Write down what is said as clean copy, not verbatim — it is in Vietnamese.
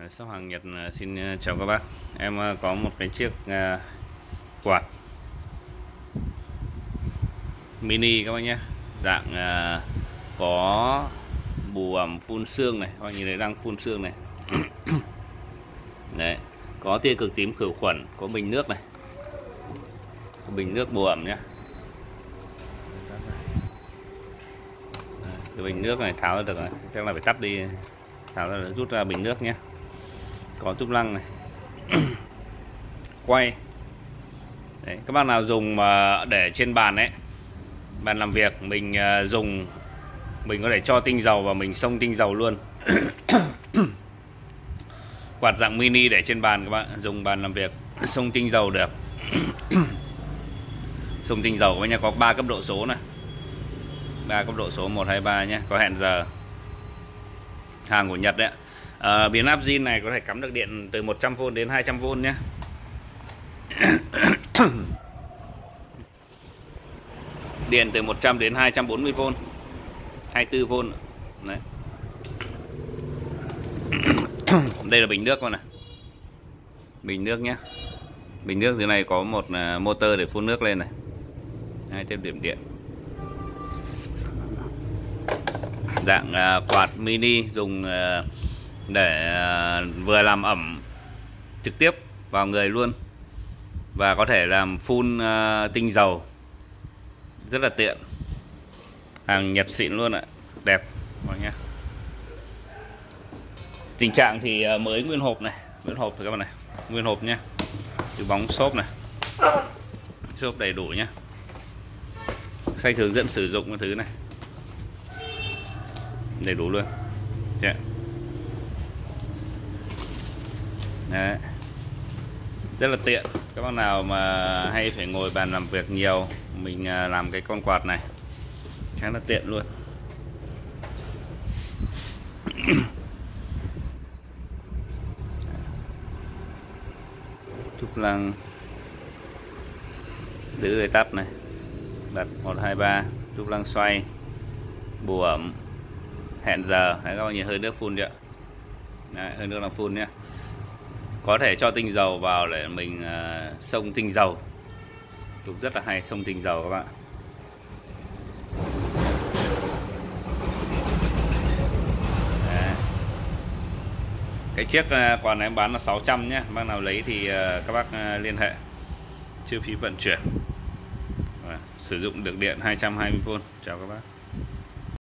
Shop hàng Nhật xin chào các bác. Em có một cái chiếc quạt mini các bác nhé, dạng có bù ẩm phun sương này, các bác nhìn thấy đang phun sương này. Đấy, có tia cực tím khử khuẩn, có bình nước này, có bình nước bù ẩm nhé. Cái bình nước này tháo ra được rồi, chắc là phải tắt đi, tháo ra rút ra bình nước nhé. Có túp lăng này. Quay. Đấy, các bác nào dùng mà để trên bàn ấy, bàn làm việc mình dùng, mình có thể cho tinh dầu và mình xông tinh dầu luôn. Quạt dạng mini để trên bàn các bạn, dùng bàn làm việc xông tinh dầu được. Xông tinh dầu với nha, có 3 cấp độ số này. 3 cấp độ số 1, 2, 3 nhé, có hẹn giờ. Hàng của Nhật đấy. Biến áp zin này có thể cắm được điện từ 100V đến 200V nhé. Điện từ 100 đến 240V, 24V. Đấy. Đây là bình nước con này. Bình nước nhé. Bình nước dưới này có một motor để phun nước lên này. 2 tiếp điểm điện. Dạng quạt mini dùng để vừa làm ẩm trực tiếp vào người luôn và có thể làm phun tinh dầu, rất là tiện. Hàng Nhật xịn luôn ạ, đẹp nhé. Tình trạng thì mới nguyên hộp này, nguyên hộp thì các bạn này, nguyên hộp nhé, từ bóng xốp này, xốp đầy đủ nhé, sách hướng dẫn sử dụng cái thứ này đầy đủ luôn. Yeah. Đấy. Rất là tiện. Các bác nào mà hay phải ngồi bàn làm việc nhiều, mình làm cái con quạt này khá là tiện luôn. Trục lăng giữ để tắt này, đặt 1, 2, 3, trục lăng xoay, bù ẩm, hẹn giờ. Đấy, các bạn nhìn hơi nước phun chưa? Đấy, hơi nước làm phun nhé. Có thể cho tinh dầu vào để mình xông tinh dầu. Cũng rất là hay, xông tinh dầu các bạn. Đấy. Cái chiếc quạt này em bán là 600 nhé. Bác nào lấy thì các bác liên hệ. Chi phí vận chuyển. Sử dụng được điện 220V. Chào các bác.